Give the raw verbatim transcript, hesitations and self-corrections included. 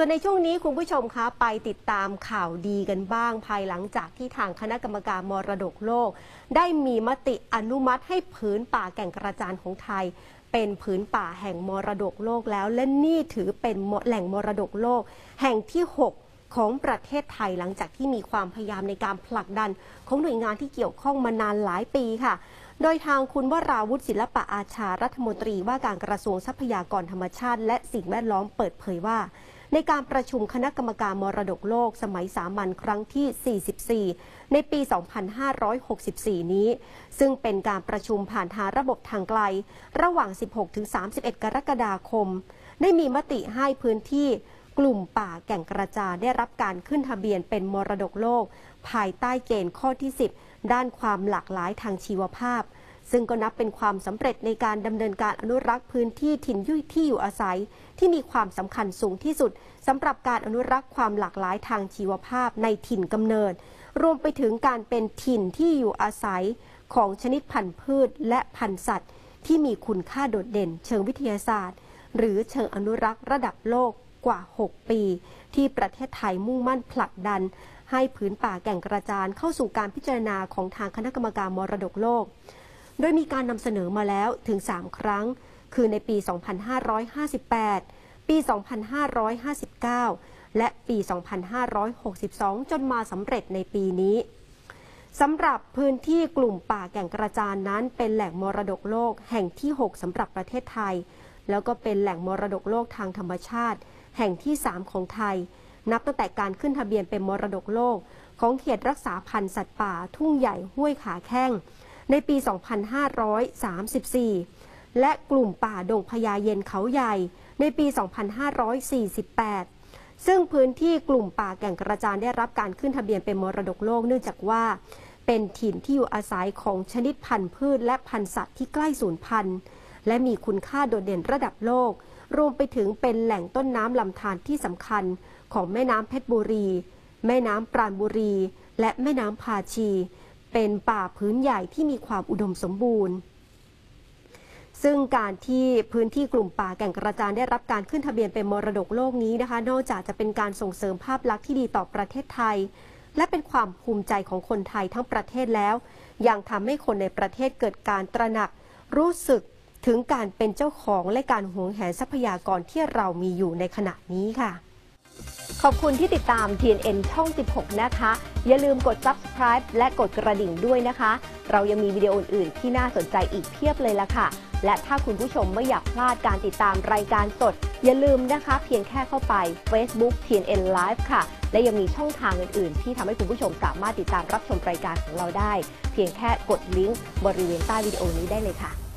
ส่วนในช่วงนี้คุณผู้ชมคะไปติดตามข่าวดีกันบ้างภายหลังจากที่ทางคณะกรรมการมรดกโลกได้มีมติอนุมัติให้ผืนป่าแก่งกระจานของไทยเป็นผืนป่าแห่งมรดกโลกแล้วและนี่ถือเป็นแหล่งมรดกโลกแห่งที่หกของประเทศไทยหลังจากที่มีความพยายามในการผลักดันของหน่วยงานที่เกี่ยวข้องมานานหลายปีค่ะโดยทางคุณวราวุฒิศิลปะอาชารัฐมนตรีว่าการกระทรวงทรัพยากรธรรมชาติและสิ่งแวดล้อมเปิดเผยว่าในการประชุมคณะกรรมการมรดกโลกสมัยสามัญครั้งที่ สี่สิบสี่ ในปี สองพันห้าร้อยหกสิบสี่ นี้ซึ่งเป็นการประชุมผ่านทางระบบทางไกลระหว่าง สิบหกถึงสามสิบเอ็ด กรกฎาคมได้มีมติให้พื้นที่กลุ่มป่าแก่งกระจานได้รับการขึ้นทะเบียนเป็นมรดกโลกภายใต้เกณฑ์ข้อที่ สิบ ด้านความหลากหลายทางชีวภาพซึ่งก็นับเป็นความสำเร็จในการดำเนินการอนุรักษ์พื้นที่ถิ่นยุ่ยที่อยู่อาศัยที่มีความสำคัญสูงที่สุดสำหรับการอนุรักษ์ความหลากหลายทางชีวภาพในถิ่นกำเนิดรวมไปถึงการเป็นถิ่นที่อยู่อาศัยของชนิดพันธุ์พืชและพันธุ์สัตว์ที่มีคุณค่าโดดเด่นเชิงวิทยาศาสตร์หรือเชิงอนุรักษ์ระดับโลกกว่าหกปีที่ประเทศไทยมุ่งมั่นผลักดันให้ผืนป่าแก่งกระจานเข้าสู่การพิจารณาของทางคณะกรรมการมรดกโลกโดยมีการนำเสนอมาแล้วถึงสามครั้งคือในปี สองพันห้าร้อยห้าสิบแปด ปี สองพันห้าร้อยห้าสิบเก้า และปี สองพันห้าร้อยหกสิบสอง จนมาสำเร็จในปีนี้สำหรับพื้นที่กลุ่มป่าแก่งกระจานนั้นเป็นแหล่งมรดกโลกแห่งที่ หก สำหรับประเทศไทยแล้วก็เป็นแหล่งมรดกโลกทางธรรมชาติแห่งที่ สาม ของไทยนับตั้งแต่การขึ้นทะเบียนเป็นมรดกโลกของเขตรักษาพันธุ์สัตว์ป่าทุ่งใหญ่ห้วยขาแข้งในปี สองพันห้าร้อยสามสิบสี่ และกลุ่มป่าดงพญาเย็นเขาใหญ่ในปี สองพันห้าร้อยสี่สิบแปด ซึ่งพื้นที่กลุ่มป่าแก่งกระจานได้รับการขึ้นทะเบียนเป็นมรดกโลกเนื่องจากว่าเป็นถิ่นที่อยู่อาศัยของชนิดพันธุ์พืชและพันธุ์สัตว์ที่ใกล้สูญพันธุ์และมีคุณค่าโดดเด่นระดับโลกรวมไปถึงเป็นแหล่งต้นน้ำลำธารที่สำคัญของแม่น้ำเพชรบุรีแม่น้ำปราณบุรีและแม่น้ำพาชีเป็นป่าพื้นใหญ่ที่มีความอุดมสมบูรณ์ซึ่งการที่พื้นที่กลุ่มป่าแก่งกระจานได้รับการขึ้นทะเบียนเป็นมรดกโลกนี้นะคะนอกจากจะเป็นการส่งเสริมภาพลักษณ์ที่ดีต่อประเทศไทยและเป็นความภูมิใจของคนไทยทั้งประเทศแล้วยังทำให้คนในประเทศเกิดการตระหนักรู้สึกถึงการเป็นเจ้าของและการหวงแหนทรัพยากรที่เรามีอยู่ในขณะนี้ค่ะขอบคุณที่ติดตาม ที เอ็น เอ็น ช่อง สิบหก นะคะอย่าลืมกด ซับสไครบ์ และกดกระดิ่งด้วยนะคะเรายังมีวิดีโออื่นๆที่น่าสนใจอีกเพียบเลยล่ะค่ะและถ้าคุณผู้ชมไม่อยากพลาดการติดตามรายการสดอย่าลืมนะคะเพียงแค่เข้าไป Facebook ที เอ็น เอ็น Live ค่ะและยังมีช่องทางอื่นๆที่ทำให้คุณผู้ชมสามารถติดตามรับชมรายการของเราได้เพียงแค่กดลิงก์บริเวณใต้วิดีโอนี้ได้เลยค่ะ